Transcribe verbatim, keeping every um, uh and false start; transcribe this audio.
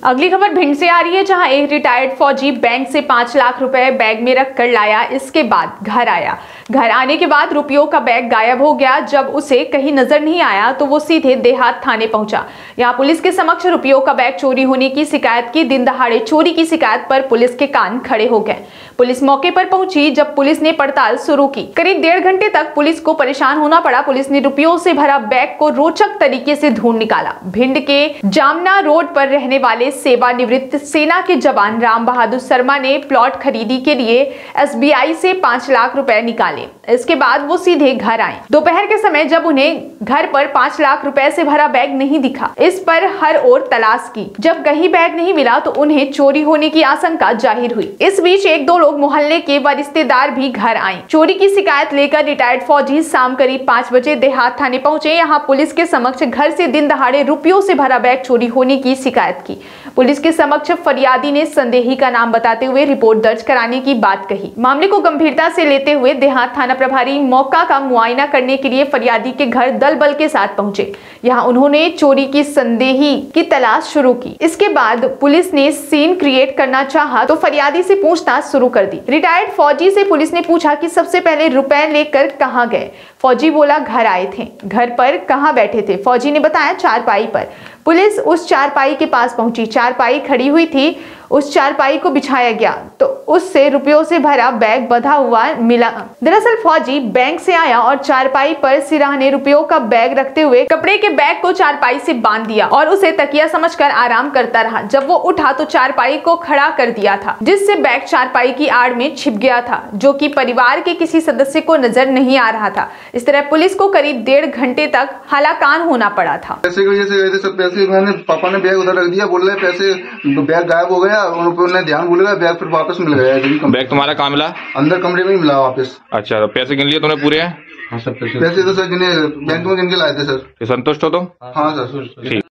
अगली खबर भिंड से आ रही है, जहां एक रिटायर्ड फौजी बैंक से पांच लाख रुपए बैग में रख कर लाया। इसके बाद घर आया। घर आने के बाद रुपयों का बैग गायब हो गया। जब उसे कहीं नजर नहीं आया तो वो सीधे देहात थाने पहुंचा। यहां पुलिस के समक्ष रुपयों का बैग चोरी होने की शिकायत की। दिन दहाड़े चोरी की शिकायत पर पुलिस के कान खड़े हो गए। पुलिस मौके पर पहुंची जब पुलिस ने पड़ताल शुरू की। करीब डेढ़ घंटे तक पुलिस को परेशान होना पड़ा। पुलिस ने रुपयों से भरा बैग को रोचक तरीके से ढूंढ निकाला। भिंड के जामना रोड पर रहने वाले सेवानिवृत्त सेना के जवान राम बहादुर शर्मा ने प्लॉट खरीदी के लिए एस बी आई से पांच लाख रुपए निकाले। इसके बाद वो सीधे घर आए। दोपहर के समय जब उन्हें घर पर पांच लाख रुपए से भरा बैग नहीं दिखा, इस पर हर ओर तलाश की। जब कहीं बैग नहीं मिला तो उन्हें चोरी होने की आशंका जाहिर हुई। इस बीच एक दो लोग मोहल्ले के व रिश्तेदार भी घर आए। चोरी की शिकायत लेकर रिटायर्ड फौजी शाम करीब पांच बजे देहात थाने पहुंचे। यहाँ पुलिस के समक्ष घर से दिन दहाड़े रुपयों से भरा बैग चोरी होने की शिकायत की। पुलिस के समक्ष फरियादी ने संदेही का नाम बताते हुए रिपोर्ट दर्ज कराने की बात कही। मामले को गंभीरता से लेते हुए देहात थाना प्रभारी मौका का मुआयना करने के लिए फरियादी के घर दल बल के साथ पहुंचे। यहाँ उन्होंने चोरी की संदेही की तलाश शुरू की। इसके बाद पुलिस ने सीन क्रिएट करना चाहा तो फरियादी से पूछताछ शुरू कर दी। रिटायर्ड फौजी से पुलिस ने पूछा कि सबसे पहले रुपए लेकर कहाँ गए। फौजी बोला घर आए थे। घर पर कहाँ बैठे थे? फौजी ने बताया चारपाई पर। पुलिस उस चारपाई के पास पहुंची। चारपाई खड़ी हुई थी। उस चारपाई को बिछाया गया तो उससे रुपयों से भरा बैग बंधा हुआ मिला। दरअसल फौजी बैंक से आया और चारपाई पर सिराहने रुपयों का बैग रखते हुए कपड़े के बैग को चारपाई से बांध दिया और उसे तकिया समझकर आराम करता रहा। जब वो उठा तो चारपाई को खड़ा कर दिया था, जिससे बैग चारपाई की आड़ में छिप गया था, जो कि परिवार के किसी सदस्य को नजर नहीं आ रहा था। इस तरह पुलिस को करीब डेढ़ घंटे तक हालाकान होना पड़ा था। पैसे की वजह से वजह से पैसे मैंने पापा ने बैग उधर रख दिया, बोल रहे पैसे बैग गायब हो गया। उन्होंने ध्यान भूल गया, बैग फिर वापस मिल गया। बैग तुम्हारा कहाँ मिला? अंदर कमरे में ही मिला वापस। अच्छा, तो पैसे गिन लिए तूने पूरे? हाँ सर, पैसे तो सर गिने बैंक में गिन के लाए थे सर। संतुष्ट हो तुम? हाँ सर।